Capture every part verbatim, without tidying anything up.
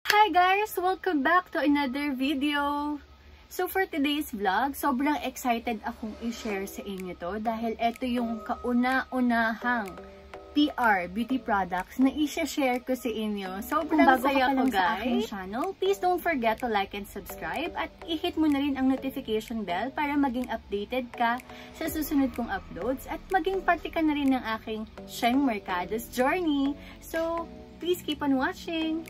Hi guys! Welcome back to another video! So for today's vlog, sobrang excited akong i-share sa inyo to dahil ito yung kauna-unahang P R beauty products na i-share ko sa inyo. Sobrang bago saya ka pa ko lang sa guys! aking Channel, please don't forget to like and subscribe at i-hit mo na rin ang notification bell para maging updated ka sa susunod kong uploads at maging parte ka na rin ng aking Sheng Mercados journey. So please keep on watching!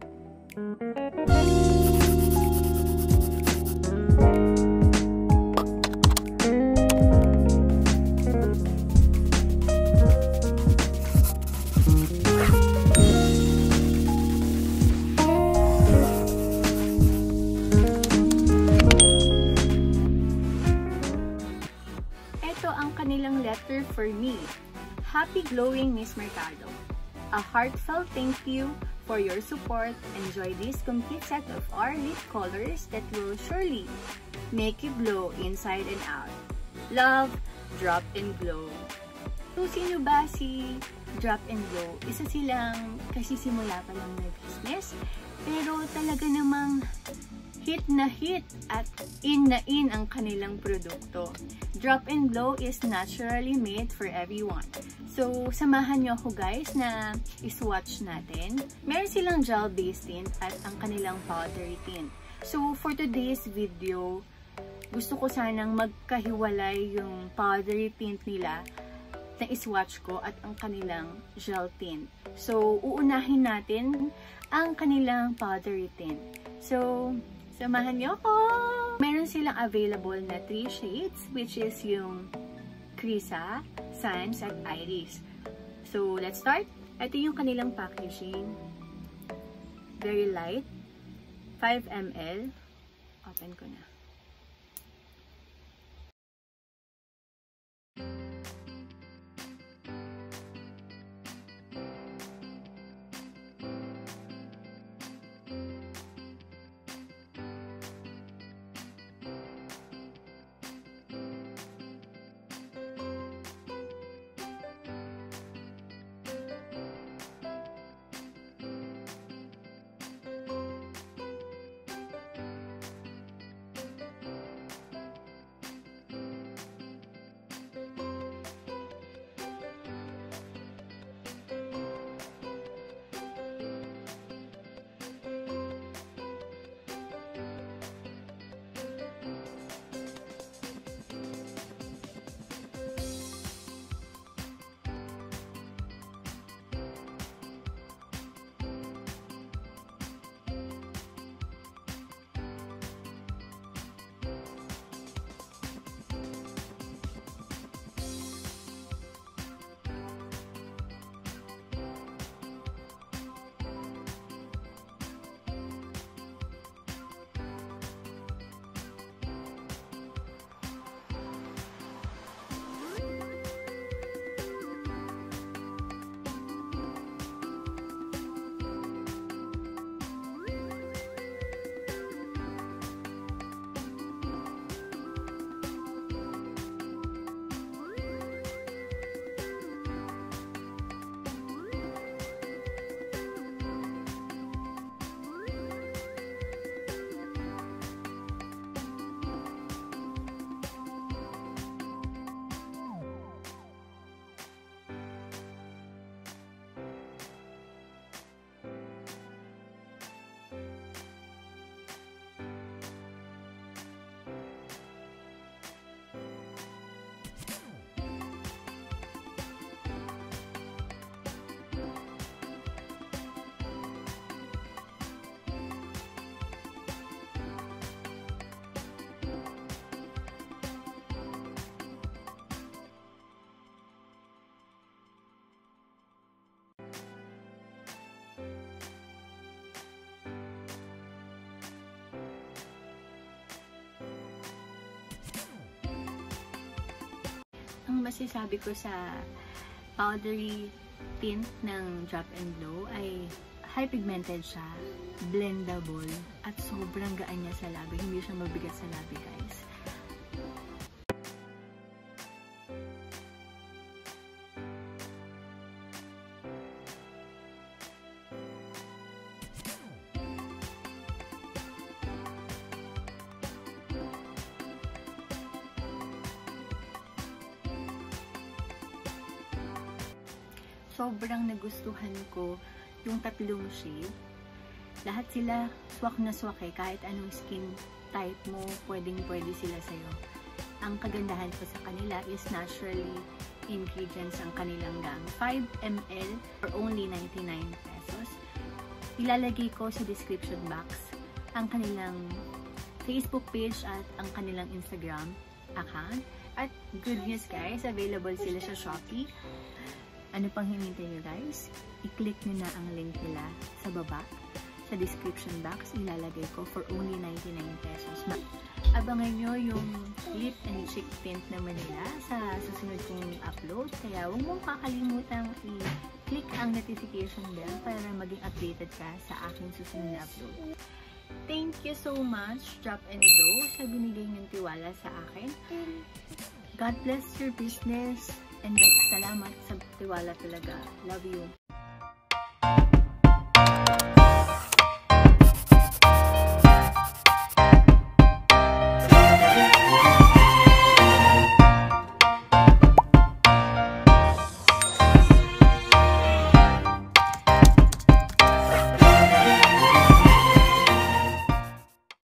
Ito ang kanilang letter for me. Happy glowing Miss Mercado. A heartfelt thank you for your support. Enjoy this complete set of our lip colors that will surely make you glow inside and out. Love, Drop and Glow. So, sino ba si Drop and Glow? Isa silang kasisimula pa lang na business, pero talaga namang hit na hit at in na in ang kanilang produkto. Drop and Glow is naturally made for everyone. So, samahan nyo ako guys na iswatch natin. Meron silang gel-based tint at ang kanilang powdery tint. So, for today's video, gusto ko sanang magkahiwalay yung powdery tint nila na iswatch ko at ang kanilang gel tint. So, uunahin natin ang kanilang powdery tint. So, samahan niyo ako! Meron silang available na three shades, which is yung Krisa, Sans, at Iris. So, let's start. Ito yung kanilang packaging. Very light. five milliliters. Open ko na. Ang masasabi ko sa powdery tint ng Drop and Glow ay high pigmented siya, blendable, at sobrang gaan niya sa labi. Hindi siya mabigat sa labi guys. sobrang nagustuhan ko yung tatlong shade. Lahat sila swak na swak eh. Kahit anong skin type mo, pwedeng pwede sila sa'yo. Ang kagandahan ko sa kanila is naturally ingredients ang kanilang gamit. five milliliters for only ninety-nine pesos. Ilalagay ko sa description box ang kanilang Facebook page at ang kanilang Instagram account. At good news guys, available sila sa Shopee. Ano pang hinintay nyo guys? I-click nyo na ang link nila sa baba. Sa description box, ilalagay ko for only ninety-nine pesos. Abangan nyo yung lip and cheek tint naman nila sa susunod kong upload. Kaya huwag mong kakalimutang i-click ang notification bell para maging updated ka sa aking susunod na upload. Thank you so much, Drop and Go, sa binigay niyong tiwala sa akin. God bless your business and salamat sa tiwala talaga. Love you.